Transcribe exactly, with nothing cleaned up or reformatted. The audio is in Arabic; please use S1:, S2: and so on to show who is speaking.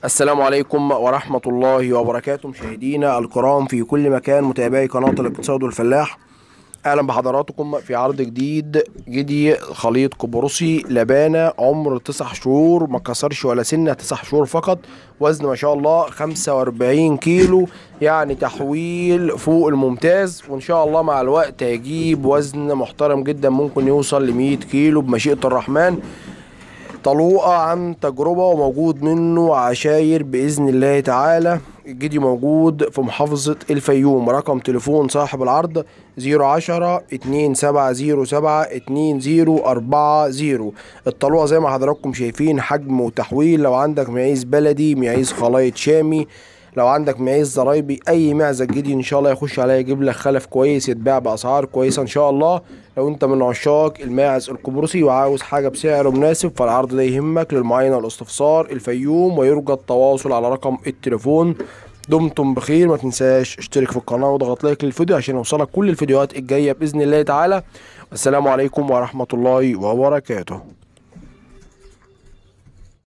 S1: السلام عليكم ورحمة الله وبركاته، مشاهدينا الكرام في كل مكان، متابعي قناة الاقتصاد والفلاح. أهلا بحضراتكم في عرض جديد. جدي خليط قبرصي لبانة، عمر تسع شهور، ما كسرش ولا سنة، تسع شهور فقط. وزن ما شاء الله خمسة وأربعين كيلو، يعني تحويل فوق الممتاز. وإن شاء الله مع الوقت هيجيب وزن محترم جدا، ممكن يوصل لمية كيلو بمشيئة الرحمن. طلوقة عن تجربة، وموجود منه عشاير بإذن الله تعالى. الجدي موجود في محافظة الفيوم. رقم تليفون صاحب العرض زيرو عشرة اتنين سبعة زيرو سبعة اتنين زيرو أربعة زيرو. الطلوقة زي ما حضراتكم شايفين، حجم وتحويل. لو عندك معيز بلدي، معيز خلايط شامي، لو عندك معيز ضرايبي، اي معزه جدي ان شاء الله يخش عليا يجيب لك خلف كويس يتباع باسعار كويسه ان شاء الله. لو انت من عشاق الماعز القبرصي وعاوز حاجه بسعر مناسب، فالعرض ده يهمك. للمعاينه والاستفسار الفيوم، ويرجى التواصل على رقم التليفون. دمتم بخير، ما تنساش اشترك في القناه واضغط لايك للفيديو عشان يوصلك كل الفيديوهات الجايه باذن الله تعالى. والسلام عليكم ورحمه الله وبركاته.